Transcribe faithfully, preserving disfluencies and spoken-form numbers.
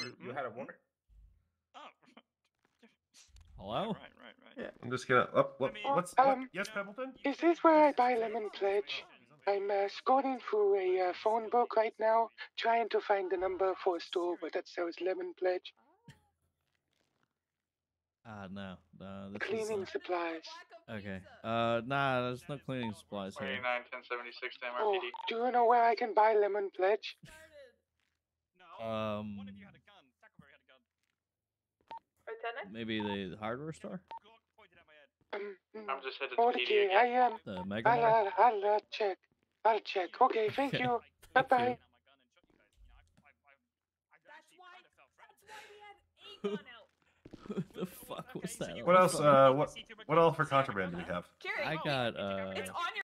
You, you had a warrant? Oh. Hello? Right, right, right. Yeah, I'm just gonna. Oh, what, I mean, what's um, what? Yes, Pembleton. Is this where I buy lemon pledge? I'm uh, scrolling through a uh, phone book right now, trying to find the number for a store where that sells lemon pledge. Ah, uh, no. No, this Cleaning is, uh... supplies. Okay. Uh, nah, there's no cleaning supplies here. twenty-nine ten seventy-six to M R Oh, P D. do you know where I can buy lemon pledge? No. Um... One of you had a gun. Tackleberry had a gun. Lieutenant? Maybe the hardware store? Glock pointed at my head. Um, I'm just headed hold to it P D here. again. I um, The Mega I'll Mart? uh, I'll uh, check. I'll check. Okay, thank Okay. you. Thank Bye bye. you. Who the fuck was that? What else? Uh, what what else for contraband do we have? Carrie, I got uh. it's on your